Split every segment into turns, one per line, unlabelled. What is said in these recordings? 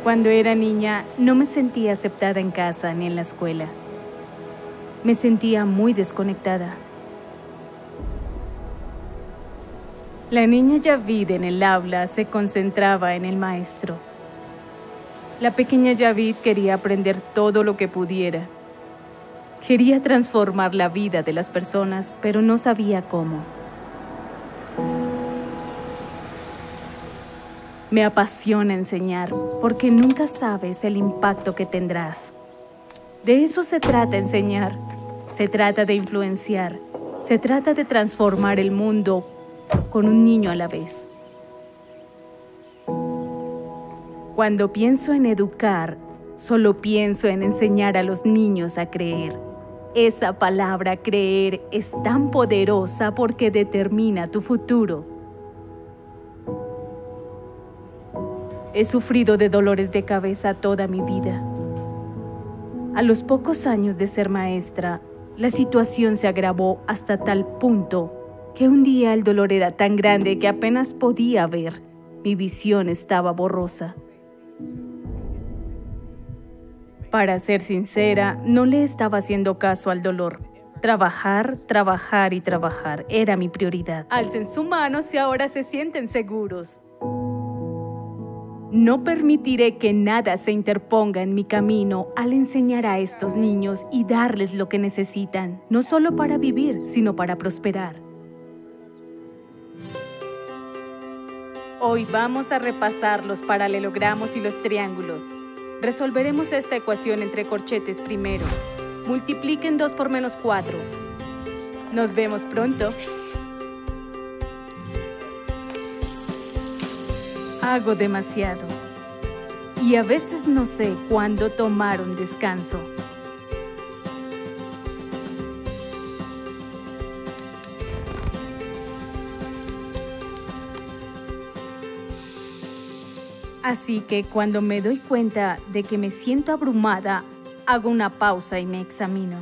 Cuando era niña, no me sentía aceptada en casa ni en la escuela. Me sentía muy desconectada. La niña Yavid en el aula se concentraba en el maestro. La pequeña Yavid quería aprender todo lo que pudiera. Quería transformar la vida de las personas, pero no sabía cómo. Me apasiona enseñar, porque nunca sabes el impacto que tendrás. De eso se trata enseñar. Se trata de influenciar. Se trata de transformar el mundo con un niño a la vez. Cuando pienso en educar, solo pienso en enseñar a los niños a creer. Esa palabra creer es tan poderosa porque determina tu futuro. He sufrido de dolores de cabeza toda mi vida. A los pocos años de ser maestra, la situación se agravó hasta tal punto que un día el dolor era tan grande que apenas podía ver. Mi visión estaba borrosa. Para ser sincera, no le estaba haciendo caso al dolor. Trabajar, trabajar y trabajar era mi prioridad. Alcen su mano si ahora se sienten seguros. No permitiré que nada se interponga en mi camino al enseñar a estos niños y darles lo que necesitan, no solo para vivir, sino para prosperar. Hoy vamos a repasar los paralelogramos y los triángulos. Resolveremos esta ecuación entre corchetes primero. Multipliquen 2 por menos 4. Nos vemos pronto. Hago demasiado. Y a veces no sé cuándo tomar un descanso. Así que cuando me doy cuenta de que me siento abrumada, hago una pausa y me examino.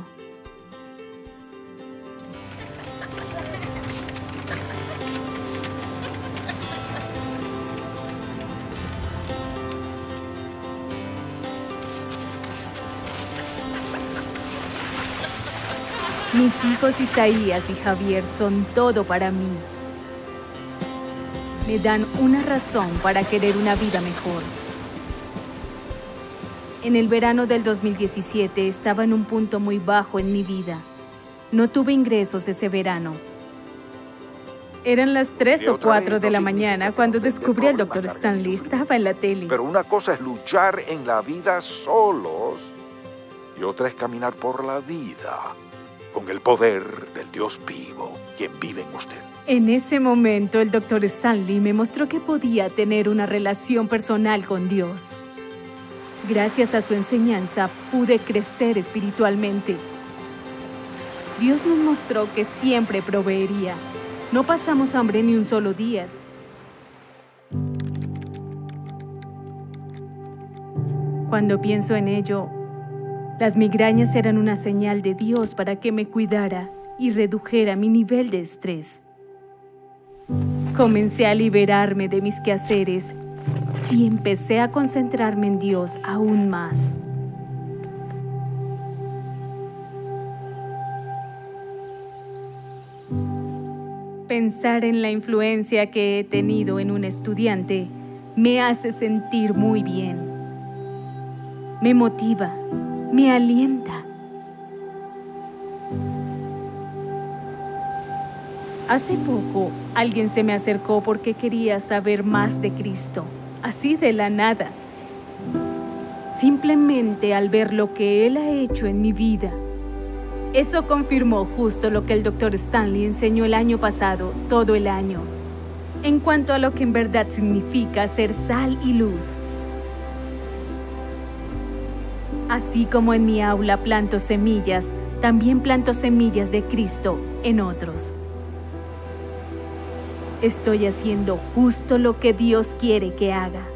Mis hijos Isaías y Javier son todo para mí. Me dan una razón para querer una vida mejor. En el verano del 2017 estaba en un punto muy bajo en mi vida. No tuve ingresos ese verano. Eran las 3 o 4 de la mañana cuando descubrí al Dr. Stanley. Estaba en la tele.
Pero una cosa es luchar en la vida solos y otra es caminar por la vida con el poder del Dios vivo, quien vive en usted.
En ese momento, el Dr. Stanley me mostró que podía tener una relación personal con Dios. Gracias a su enseñanza, pude crecer espiritualmente. Dios nos mostró que siempre proveería. No pasamos hambre ni un solo día. Cuando pienso en ello, las migrañas eran una señal de Dios para que me cuidara y redujera mi nivel de estrés. Comencé a liberarme de mis quehaceres y empecé a concentrarme en Dios aún más. Pensar en la influencia que he tenido en un estudiante me hace sentir muy bien. Me motiva, me alienta. Hace poco, alguien se me acercó porque quería saber más de Cristo, así de la nada. Simplemente al ver lo que Él ha hecho en mi vida. Eso confirmó justo lo que el Dr. Stanley enseñó el año pasado, todo el año, en cuanto a lo que en verdad significa ser sal y luz. Así como en mi aula planto semillas, también planto semillas de Cristo en otros. Estoy haciendo justo lo que Dios quiere que haga.